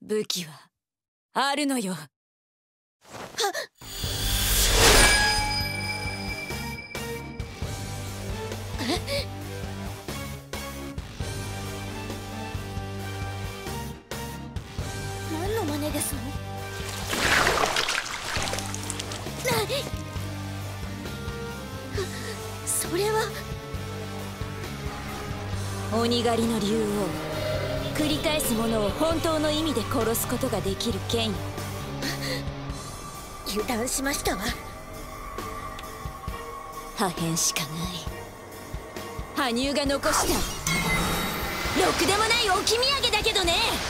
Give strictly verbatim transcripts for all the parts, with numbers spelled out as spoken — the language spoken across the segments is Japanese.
武器はあるのよ。はっ。 何の真似ですの？なそれは鬼狩りの竜王、繰り返す者を本当の意味で殺すことができる剣よ。 油断しましたわ。 破片しかない。羽生が残したろくでもない置き土産だけどね。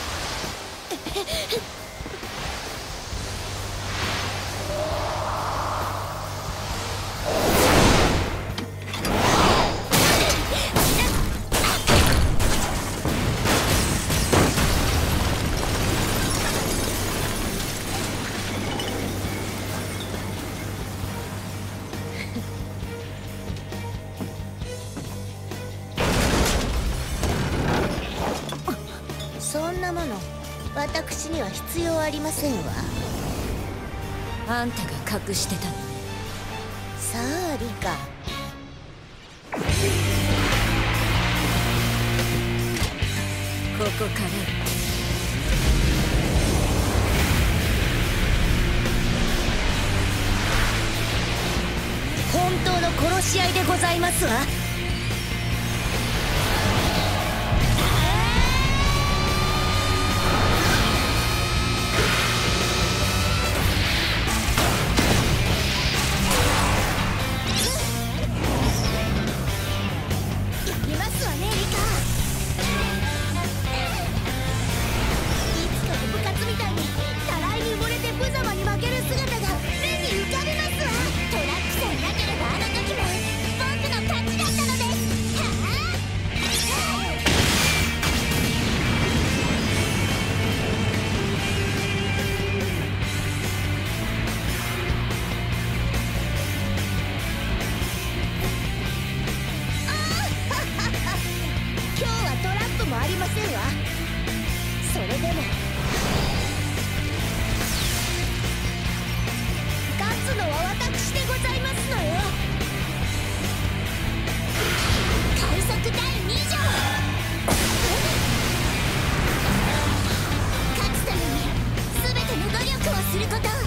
そんなもの私には必要ありませんわ。 あんたが隠してたの。 さあリカ、 ここから本当の殺し合いでございますわ。ありませんわ。それでも勝つのは私でございますのよ。快速だいに条、勝つために全ての努力をすること。